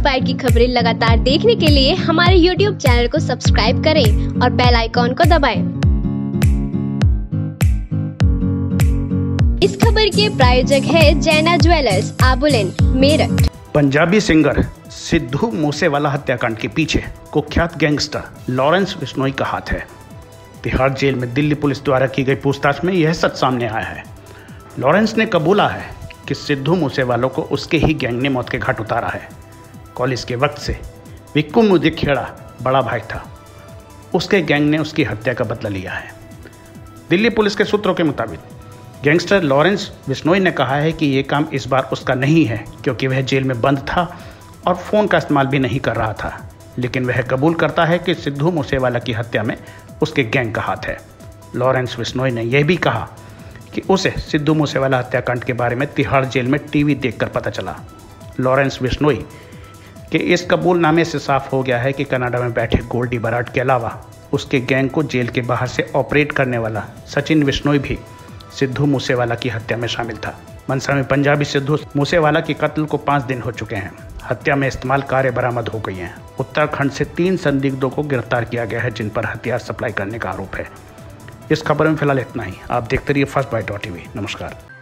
Inspire की खबरें लगातार देखने के लिए हमारे YouTube चैनल को सब्सक्राइब करें और बेल आइकॉन को दबाएं। इस खबर के प्रायोजक है जैना ज्वेलर्स, आबुलेन, मेरठ। पंजाबी सिंगर सिद्धू मूसेवाला हत्याकांड के पीछे कुख्यात गैंगस्टर लॉरेंस बिश्नोई का हाथ है। तिहाड़ जेल में दिल्ली पुलिस द्वारा की गई पूछताछ में यह सच सामने आया है। लॉरेंस ने कबूला है कि सिद्धू मूसेवाला को उसके ही गैंग ने मौत के घाट उतारा है। कॉलेज के वक्त से विक्कू मुदखेड़ा बड़ा भाई था। उसके गैंग ने उसकी हत्या का बदला लिया है। दिल्ली पुलिस के सूत्रों के मुताबिक गैंगस्टर लॉरेंस बिश्नोई ने कहा है कि ये काम इस बार उसका नहीं है, क्योंकि वह जेल में बंद था और फ़ोन का इस्तेमाल भी नहीं कर रहा था। लेकिन वह कबूल करता है कि सिद्धू मूसेवाला की हत्या में उसके गैंग का हाथ है। लॉरेंस बिश्नोई ने यह भी कहा कि उसे सिद्धू मूसेवाला हत्याकांड के बारे में तिहाड़ जेल में टीवी देखकर पता चला। लॉरेंस बिश्नोई के इस कबूलनामे से साफ हो गया है कि कनाडा में बैठे गोल्डी बराड के अलावा उसके गैंग को जेल के बाहर से ऑपरेट करने वाला सचिन बिश्नोई भी सिद्धू मूसेवाला की हत्या में शामिल था। मनसा में पंजाबी सिद्धू मूसेवाला की कत्ल को 5 दिन हो चुके हैं। हत्या में इस्तेमाल कारें बरामद हो गई हैं। उत्तराखंड से 3 संदिग्धों को गिरफ्तार किया गया है, जिन पर हथियार सप्लाई करने का आरोप है। इस खबर में फिलहाल इतना ही। आप देखते रहिए फर्स्ट बाइट TV। नमस्कार।